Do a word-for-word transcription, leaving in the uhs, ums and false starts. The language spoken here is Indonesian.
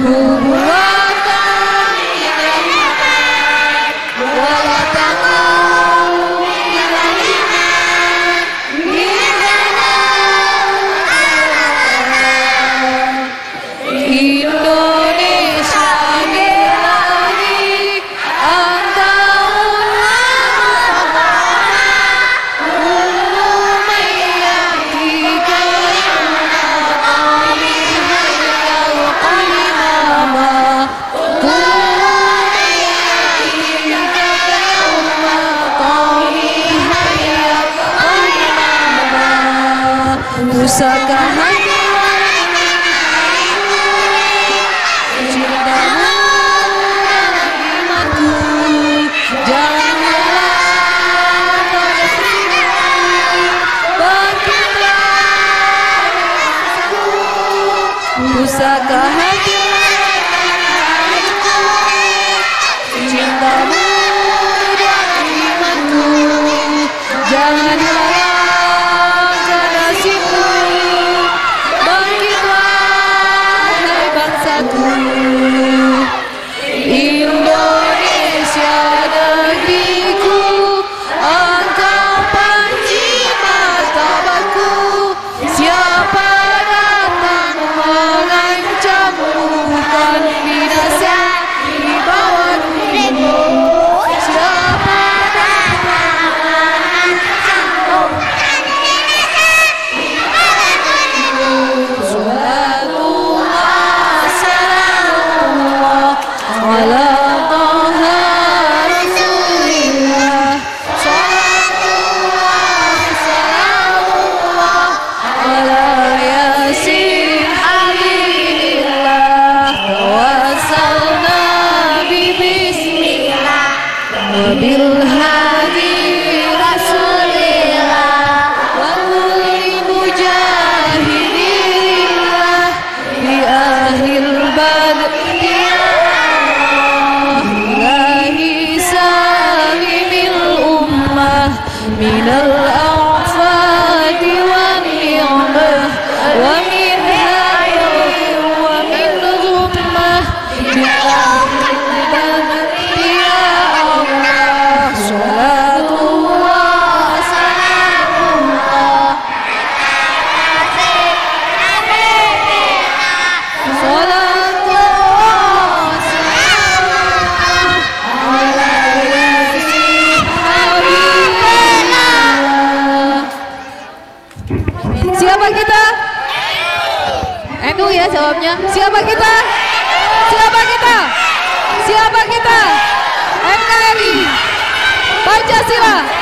Pusaka hati cintamu imanku, janganlah pada sini bangkitlah. Pusaka hati cintamu dan imanku, janganlah Indonesia negeriku, engkau panji martabatku. Siapa datang mengancammu, bukan binasa di bawah dirimu. Siapa datang mengancammu, ala Taha Rasulillah, salatullah salamullah ala Yasin Habibullah. Tawassalna bi bismillah wa bil hadi Rasulillah wa kulli mujahidillah bi ahlil badr. من الأعفاد والنعمة ومن هاي ومن غمة يا الله. صلاة الله سلام الله صلاة الله سلام الله على ياسين حبيب. Siapa kita? N U ya jawabnya. Siapa kita? Siapa kita? Siapa kita? N K R I Pancasila.